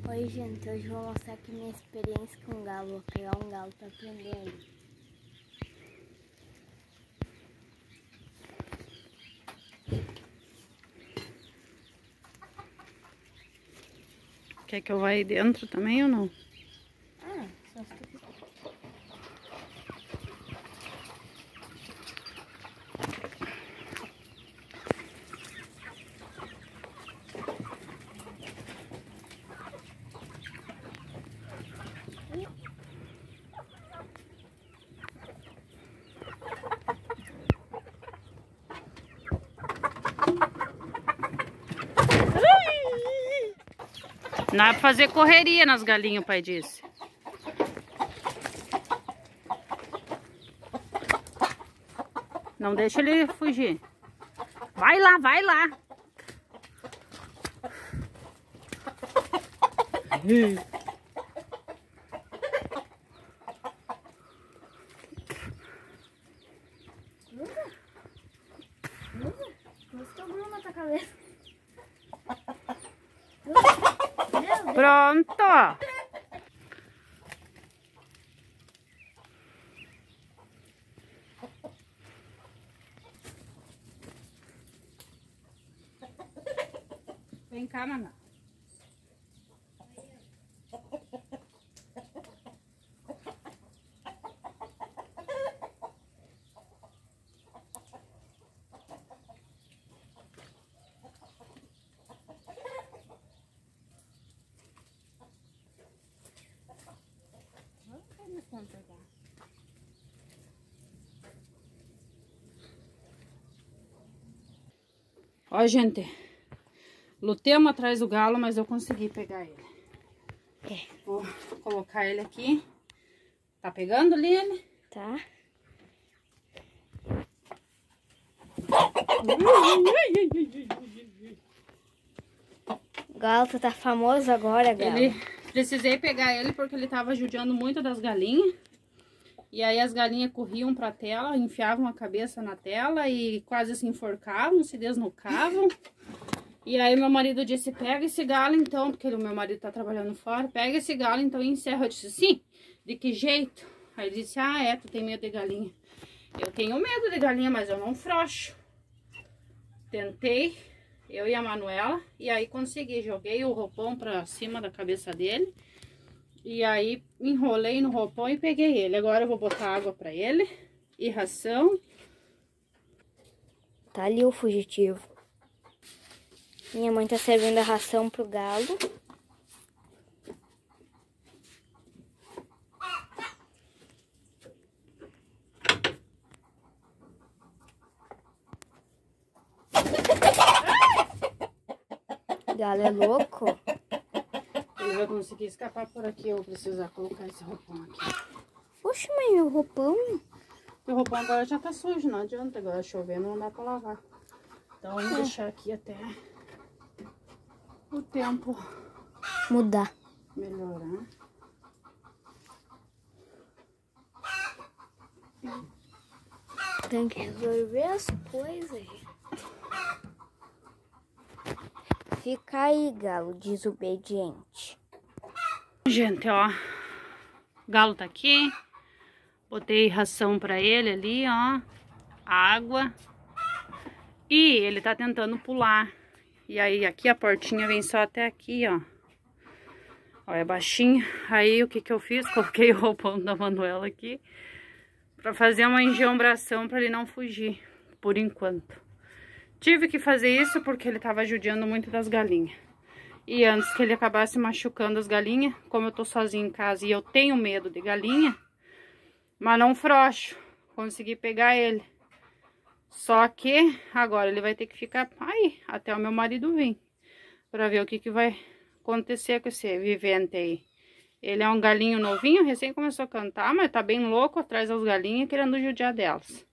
Oi gente, hoje eu vou mostrar aqui minha experiência com galo. Vou pegar um galo para prender ele. Quer que eu vá aí dentro também ou não? Só se tu quiser. Não é pra fazer correria nas galinhas, o pai disse. Não deixa ele fugir. Vai lá, vai lá. Gostou, Bruno, na tua cabeça? Pronto. Vem cá, Naná. Ó, gente, lutemos atrás do galo, mas eu consegui pegar ele. Vou colocar ele aqui. Tá pegando, Liane? Tá. Galo, tu tá famoso agora, Galo. Precisei pegar ele porque ele tava judiando muito das galinhas. E aí as galinhas corriam pra tela, enfiavam a cabeça na tela e quase se enforcavam, se desnucavam. E aí meu marido disse, pega esse galo então, porque o meu marido tá trabalhando fora, pega esse galo então e encerra. Eu disse, sim, de que jeito? Aí ele disse, tu tem medo de galinha. Eu tenho medo de galinha, mas eu não frouxo. Tentei, eu e a Manuela, e aí consegui, joguei o roupão pra cima da cabeça dele. E aí enrolei no roupão e peguei ele. Agora eu vou botar água pra ele e ração. Tá ali o fugitivo. Minha mãe tá servindo a ração pro galo. O galo é louco. Ele vai conseguir escapar por aqui. Eu vou precisar colocar esse roupão aqui. Poxa, mãe, meu roupão. O roupão agora já tá sujo, não adianta. Agora chovendo não dá pra lavar. Então vamos deixar aqui até o tempo Mudar. melhorar. Tem que resolver as coisas, gente. Fica aí, galo desobediente. Gente, ó. O galo tá aqui. Botei ração pra ele ali, ó. Água. E ele tá tentando pular. E aí aqui a portinha vem só até aqui, ó. Ó, é baixinho. Aí o que que eu fiz? Coloquei o roupão da Manuela aqui. Pra fazer uma enjambração pra ele não fugir. Por enquanto. Tive que fazer isso porque ele tava judiando muito das galinhas. E antes que ele acabasse machucando as galinhas, como eu tô sozinha em casa e eu tenho medo de galinha, mas não frouxo, consegui pegar ele. Só que agora ele vai ter que ficar aí, até o meu marido vir, pra ver o que que vai acontecer com esse vivente aí. Ele é um galinho novinho, recém começou a cantar, mas tá bem louco atrás das galinhas, querendo judiar delas.